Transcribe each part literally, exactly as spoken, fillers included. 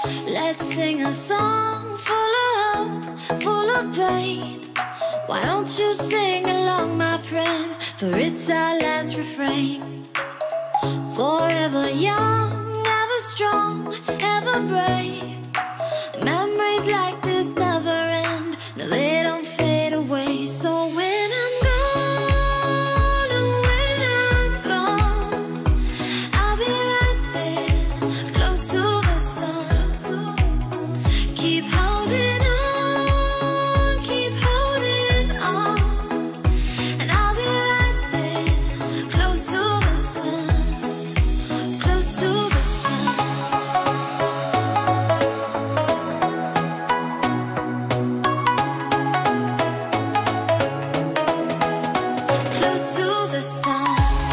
Let's sing a song full of hope, full of pain. Why don't you sing along, my friend, for it's our last refrain. Forever young, ever strong, ever brave. Memories like this never end, no, they don't fade away. So when I'm gone, oh, when I'm gone, I'll be right there, close to the sun. Keep holding on, keep holding on, and I'll be right there, close to the sun, close to the sun. Close to the sun.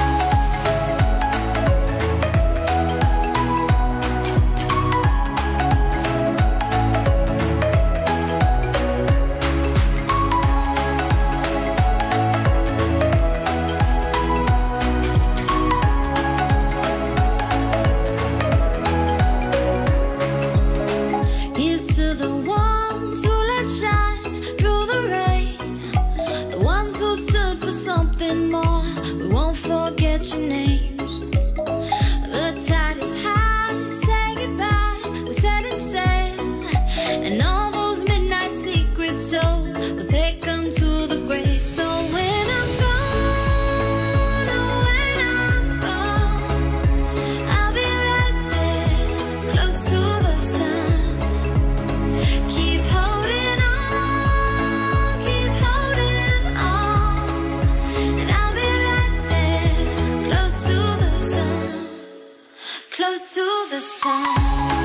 Here's to the ones who let shine through the rain, the ones who stood for something more. We won't forget your names. The tide is high, say goodbye, we're setting sail, and all those midnight secrets told, we'll take them to the grave. So when I'm gone, oh, when I'm gone, I'll be right there, close to the sun. Keep holding on, keep holding on, and I'll be right there, close to the sun, close to the sun.